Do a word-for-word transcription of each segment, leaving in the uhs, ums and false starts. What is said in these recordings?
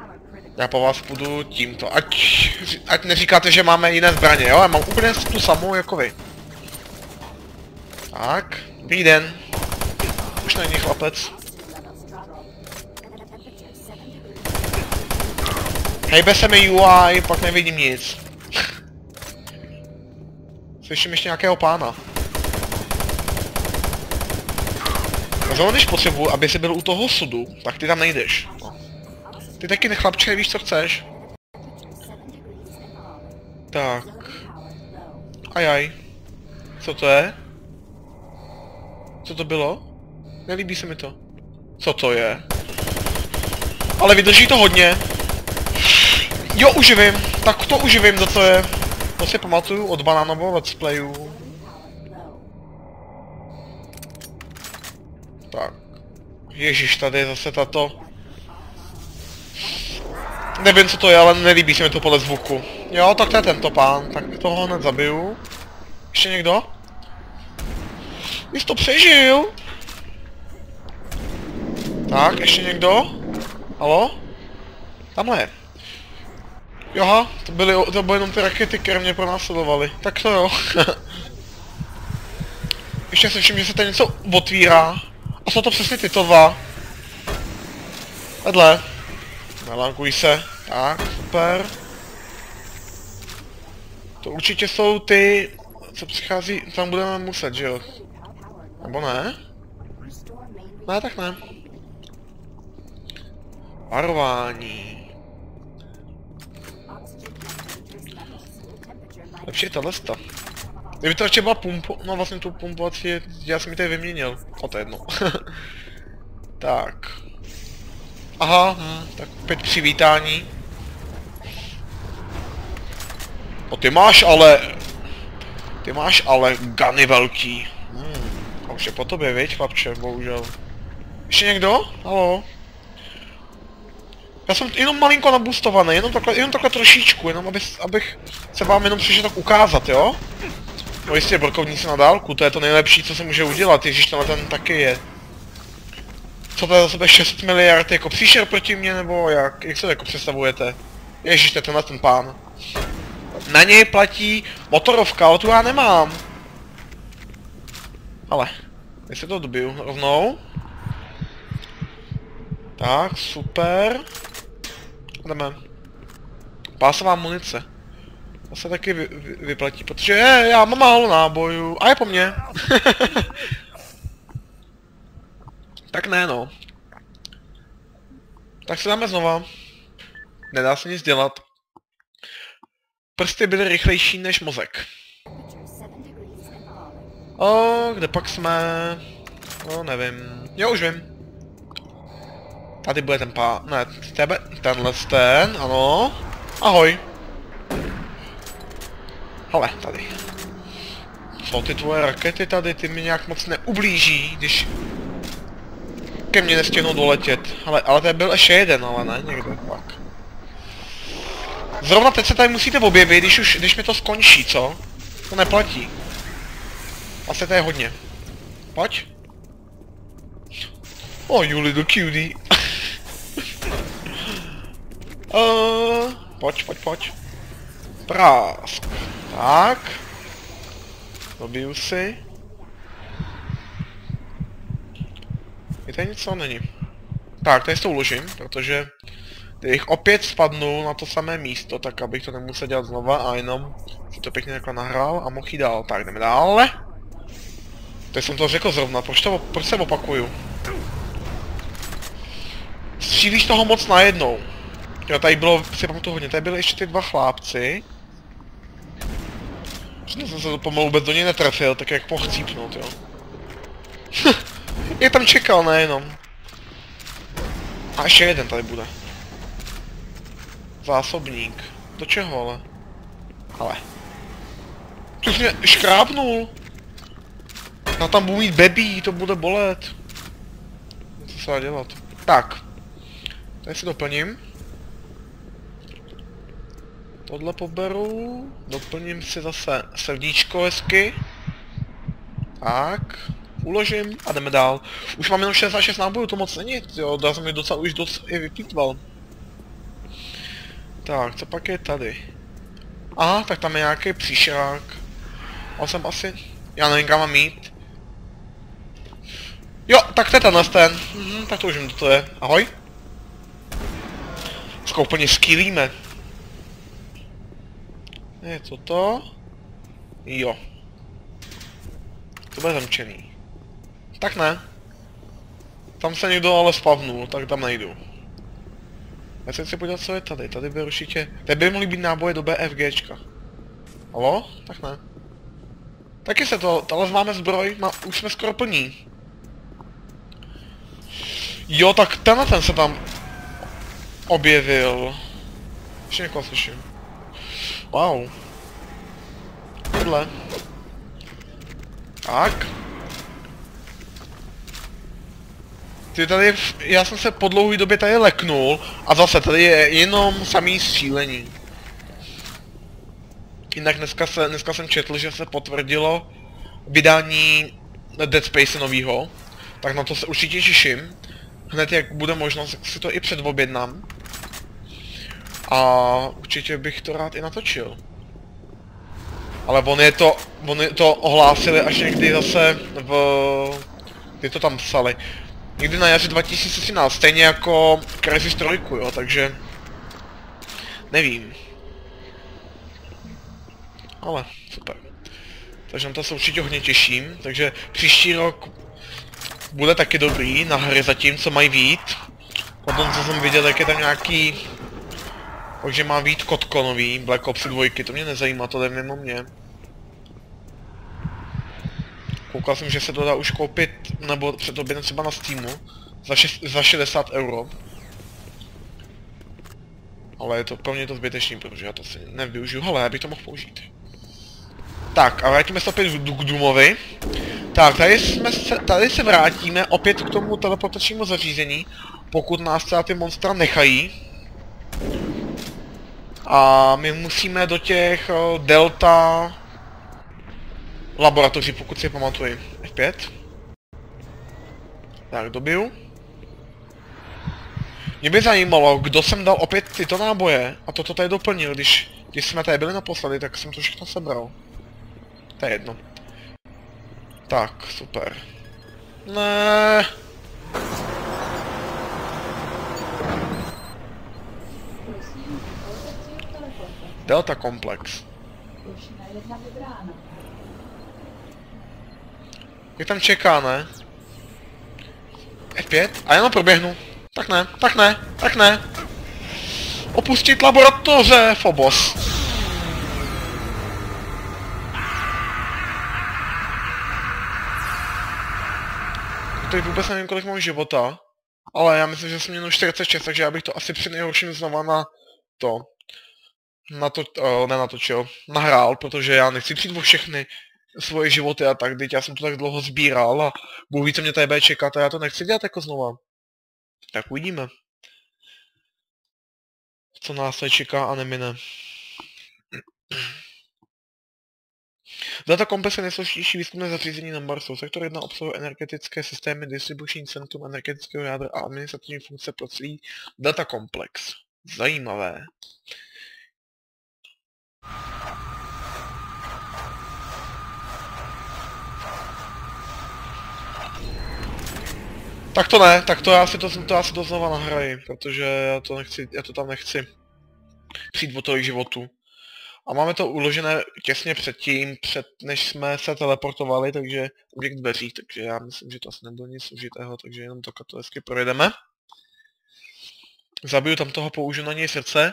Já po vás půjdu tímto, ať, ať neříkáte, že máme jiné zbraně, jo? Já mám úplně tu samou jako vy. Tak, dobrý den. Už není chlapec. Hejbe se mi U I, pak nevidím nic. Slyším ještě nějakého pána. Zrovna když potřebuji, aby jsi byl u toho sudu, tak ty tam nejdeš. No. Ty taky nechlapče, víš co chceš. Tak. Ajaj. Co to je? Co to bylo? Nelíbí se mi to. Co to je? Ale vydrží to hodně. Jo, už vím. Tak to už vím, co to je. To si pamatuju od banánového let's playu. Tak. Ježíš, tady je zase tato. Nevím, co to je, ale nelíbí se mi to podle zvuku. Jo, tak to je tento pán. Tak toho hned zabiju. Ještě někdo? Jsi to přežil? Tak, ještě někdo? Halo? Tamhle je. Joha, to byly, to byly jenom ty rakety, které mě pronásledovaly. Tak to jo. Ještě slyším, že se tady něco otvírá. A jsou to přesně tyto dva. Vedle. Nalankuj se. Tak, super. To určitě jsou ty, co přichází, tam budeme muset, že jo? Nebo ne? Ne, tak ne. Varování. Lepší je tahle sta. Kdyby to ještě byla pumpu, no vlastně tu pumpovací, já jsem ji tady vyměnil. O, to je jedno. Tak. Aha, hm, tak opět přivítání. O, ty máš ale... Ty máš ale gany velký. Hmm, a už je po tobě, viď, chlapče, bohužel. Ještě někdo? Haló? Já jsem jenom malinko naboostovaný, jenom takhle, jenom takhle trošičku, jenom aby, abych se vám jenom přišel tak ukázat, jo? No jistě, brokovníci na dálku, to je to nejlepší, co se může udělat, ježíš, tenhle ten taky je. Co to je za sebe šest miliard, jako příšer proti mně, nebo jak? Jak se to jako představujete? Ježíš, to je tenhle ten pán. Na něj platí motorovka, ale tu já nemám. Ale, jestli to dobiju rovnou. Tak, super. Jdeme. Pásová munice. To se taky vy, vy, vyplatí, protože je, já mám málo nábojů. A je po mně. Tak ne, no. Tak se dáme znova. Nedá se nic dělat. Prsty byly rychlejší než mozek. O, kde pak jsme? No, nevím. Jo, už vím. Tady bude ten pá... Ne, tebe... Tenhle ten, ano. Ahoj. Hele, tady. Co ty tvoje rakety tady, ty mi nějak moc neublíží, když... Ke mně nestihnou doletět. Ale, ale tady byl ještě jeden, ale ne, někdo pak. Zrovna teď se tady musíte objevit, když už, když mi to skončí, co? To neplatí. Asi to je hodně. Pojď. Oh, you little cutie. uh, pojď, pojď, pojď. Prásk. Tak. Dobiju si. Je tady něco? Není. Tak, tady to uložím, protože kdybych opět spadnul na to samé místo, tak abych to nemusel dělat znova a jenom si to pěkně jako nahrál a mohl jít dál. Tak, jdeme dále. Teď jsem to řekl zrovna, proč, to, proč se opakuju? Střílíš toho moc najednou. Jo, tady bylo, si pamatuju hodně, tady byly ještě ty dva chlápci. Že jsem se to pomalu vůbec do něj netrefil, tak jak mohl chcípnout, jo. Je tam čekal, nejenom. A ještě jeden tady bude. Zásobník. Do čeho ale? Ale. Ty jsi mě škrábnul. Já tam budu mít bebí, to bude bolet. Co se dá dělat? Tak. Tady si doplním. Tohle poberu. Doplním si zase srdíčko hezky. Tak. Uložím a jdeme dál. Už mám jenom šedesát šest nábojů, to moc není, jo, já jsem mi docela už dost i vyplýtval. Tak, co pak je tady? Aha, tak tam je nějaký příšerák. Ale jsem asi... Já nevím, kam mám jít. Jo, tak to je tenhle ten. Mhm, tak to už vím, co to je. Ahoj. Dneska úplně skýlíme. Je to to? Jo. To bude zamčený. Tak ne. Tam se někdo ale spavnul, tak tam nejdu. Já se chci podívat, co je tady. Tady by určitě... Tady by mohly být náboje do BFGčka. Halo? Tak ne. Taky se to... Ale máme zbroj, má, už jsme skoro plní. Jo, tak tenhle ten se tam... objevil. Ještě někoho slyším. Wow. Tohle. Tak. Ty tady, já jsem se po dlouhé době tady leknul a zase tady je jenom samý střílení. Jinak dneska, se, dneska jsem četl, že se potvrdilo vydání Dead Space novýho, tak na to se určitě těším. Hned jak bude možnost, si to i předobjednám. A určitě bych to rád i natočil. Ale on je to, on je to ohlásili až někdy zase v... Kdy to tam psali? Někdy na jaře dva tisíce třináct, stejně jako Crysis tři, jo, takže... Nevím. Ale, super. Takže na to se určitě hodně těším, takže příští rok bude taky dobrý na hry zatím, co mají vít. Potom co jsem viděl, jak je tam nějaký... Takže má vít kotko nový, Black Ops dva, to mě nezajímá, to jde mimo mě. Koukal jsem, že se to dá už koupit, nebo předobědnout třeba na Steamu, za, šest, za šedesát euro. Ale je to pro mě to zbytečný, protože já to si nevyužiju, ale já bych to mohl použít. Tak, a vrátíme se opět k Doomovi. Tak, tady, jsme se, tady se vrátíme opět k tomu teleportačnímu zařízení, pokud nás třeba ty monstra nechají. A my musíme do těch uh, delta laboratoří, pokud si je pamatuji. F pět. Tak, dobiju. Mě by zajímalo, kdo jsem dal opět tyto náboje a toto tady doplnil, když, když jsme tady byli naposledy, tak jsem to všechno sebral. To je jedno. Tak, super. Ne. Delta komplex. Je tam čeká, ne? F pět? A já na proběhnu. Tak ne, tak ne, tak ne. Opustit laboratoře, Phobos. Tady vůbec nevím, kolik mám života. Ale já myslím, že jsem měl čtyřicet šest, takže já bych to asi při nejhorším znova na to. Na to, uh, nenatočil, nahrál, protože já nechci přijít o všechny svoje životy a tak, teď já jsem to tak dlouho sbíral a Bůh ví, co mě tady bude čekat a já to nechci dělat jako znova. Tak uvidíme. Co nás tady čeká a nemine. Data komplex je nejsložitější výzkumné zařízení na Marsu. Sektor jedna obsahuje energetické systémy, distribuční centrum energetického jádra a administrativní funkce pro celý data komplex. Zajímavé. Tak to ne, tak to já si to, to, já si to znova nahraji, protože já to nechci, já to tam nechci přijít o tolik životů. A máme to uložené těsně předtím, před než jsme se teleportovali, takže u těch dveří, takže já myslím, že to asi nebylo nic složitého, takže jenom to katolicky projedeme. Zabiju tam toho, použiju na něj srdce.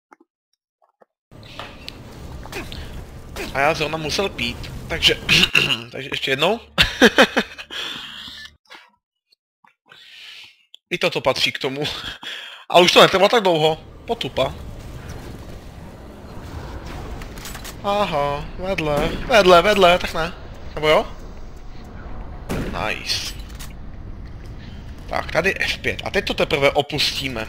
A já zrovna musel pít, takže, takže ještě jednou. I toto patří k tomu. A už to netrvalo tak dlouho. Potupa. Aha, vedle, vedle, vedle, tak ne. Nebo jo? Nice. Tak, tady F pět. A teď to teprve opustíme.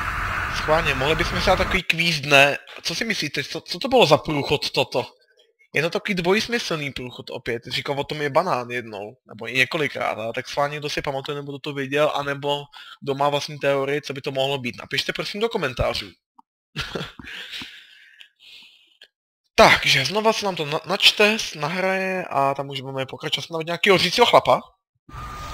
Schválně, mohli bychom si dát takový kvíz dne. Co si myslíte, co, co to bylo za průchod toto? Je to takový dvojsmyslný průchod opět, říkal o tom je banán jednou, nebo i několikrát, ale tak sválně kdo si pamatuje, nebo kdo to viděl, anebo kdo má vlastní teorii, co by to mohlo být. Napište prosím do komentářů. Takže znova se nám to na načte, nahraje a tam už budeme pokračovat na nějakého řícího chlapa.